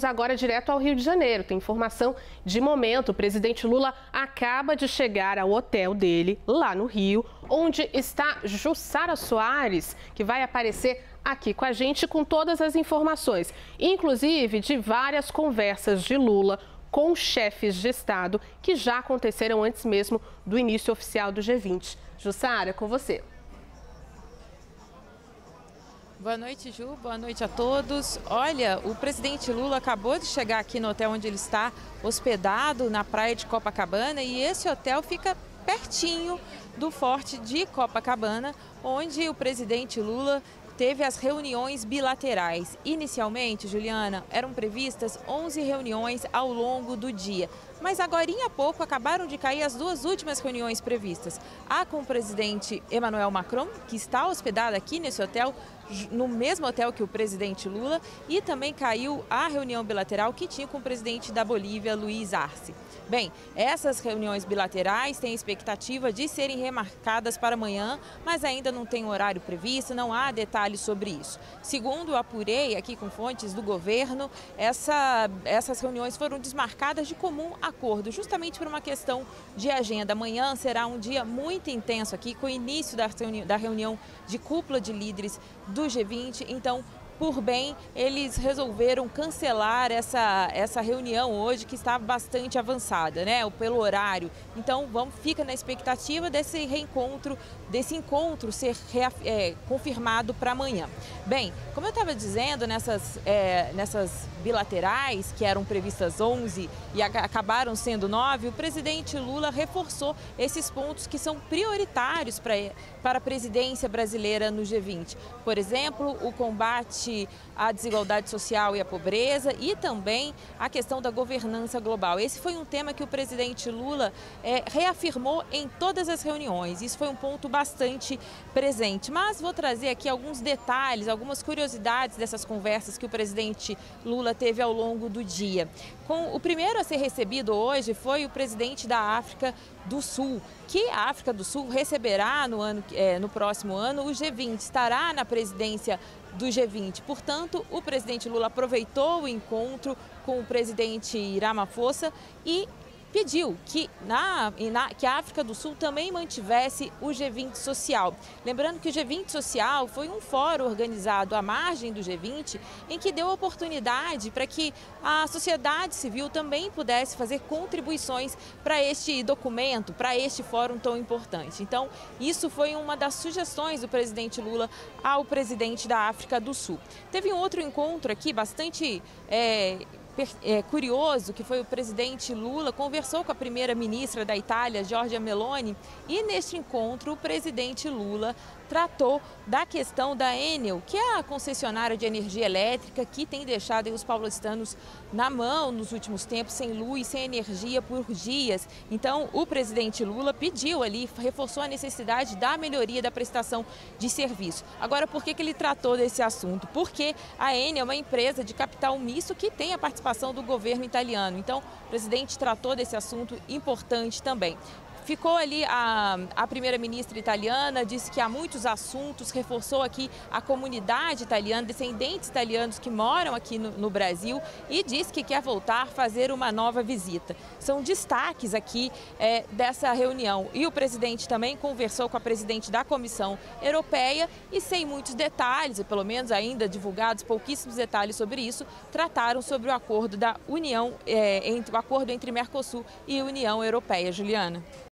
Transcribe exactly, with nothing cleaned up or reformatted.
agora direto ao Rio de Janeiro. Tem informação de momento. O presidente Lula acaba de chegar ao hotel dele, lá no Rio, onde está Jussara Soares, que vai aparecer aqui com a gente com todas as informações, inclusive de várias conversas de Lula com chefes de Estado que já aconteceram antes mesmo do início oficial do G vinte. Jussara, com você. Boa noite, Ju. Boa noite a todos. Olha, o presidente Lula acabou de chegar aqui no hotel onde ele está hospedado, na praia de Copacabana, e esse hotel fica pertinho do Forte de Copacabana, onde o presidente Lula teve as reuniões bilaterais. Inicialmente, Juliana, eram previstas onze reuniões ao longo do dia, mas agorinha há pouco acabaram de cair as duas últimas reuniões previstas. A com o presidente Emmanuel Macron, que está hospedado aqui nesse hotel, no mesmo hotel que o presidente Lula, e também caiu a reunião bilateral que tinha com o presidente da Bolívia, Luiz Arce. Bem, essas reuniões bilaterais têm expectativa de serem remarcadas para amanhã, mas ainda não tem horário previsto, não há detalhes sobre isso. Segundo eu apurei aqui com fontes do governo, essa, essas reuniões foram desmarcadas de comum acordo, justamente por uma questão de agenda. Amanhã será um dia muito intenso aqui, com o início da reunião, da reunião de cúpula de líderes do G vinte, então, por bem, eles resolveram cancelar essa, essa reunião hoje, que está bastante avançada, né, pelo horário. Então, vamos, fica na expectativa desse reencontro, desse encontro ser é, confirmado para amanhã. Bem, como eu estava dizendo, nessas, é, nessas bilaterais, que eram previstas onze e acabaram sendo nove, o presidente Lula reforçou esses pontos que são prioritários para, para a presidência brasileira no G vinte. Por exemplo, o combate à desigualdade social e à pobreza e também a questão da governança global. Esse foi um tema que o presidente Lula é, reafirmou em todas as reuniões. Isso foi um ponto bastante presente. Mas vou trazer aqui alguns detalhes, algumas curiosidades dessas conversas que o presidente Lula teve ao longo do dia. Com o primeiro a ser recebido hoje foi o presidente da África do Sul, que a África do Sul receberá no, ano, é, no próximo ano o G vinte, estará na presidência do G vinte. Portanto, o presidente Lula aproveitou o encontro com o presidente Ramaphosa e pediu que, na, na, que a África do Sul também mantivesse o G vinte Social. Lembrando que o G vinte Social foi um fórum organizado à margem do G vinte, em que deu oportunidade para que a sociedade civil também pudesse fazer contribuições para este documento, para este fórum tão importante. Então, isso foi uma das sugestões do presidente Lula ao presidente da África do Sul. Teve um outro encontro aqui bastante É, É curioso, que foi o presidente Lula conversou com a primeira-ministra da Itália, Giorgia Meloni, e neste encontro o presidente Lula tratou da questão da Enel, que é a concessionária de energia elétrica que tem deixado os paulistanos na mão nos últimos tempos, sem luz, sem energia por dias. Então, o presidente Lula pediu ali, reforçou a necessidade da melhoria da prestação de serviço. Agora, por que que ele tratou desse assunto? Porque a Enel é uma empresa de capital misto que tem a participação do governo italiano. Então, o presidente tratou desse assunto importante também. Ficou ali a, a primeira-ministra italiana, disse que há muitos assuntos, reforçou aqui a comunidade italiana, descendentes italianos que moram aqui no, no Brasil, e disse que quer voltar a fazer uma nova visita. São destaques aqui é, dessa reunião. E o presidente também conversou com a presidente da Comissão Europeia e, sem muitos detalhes, pelo menos ainda divulgados pouquíssimos detalhes sobre isso, trataram sobre o acordo da União, é, entre, o acordo entre Mercosul e União Europeia. Juliana.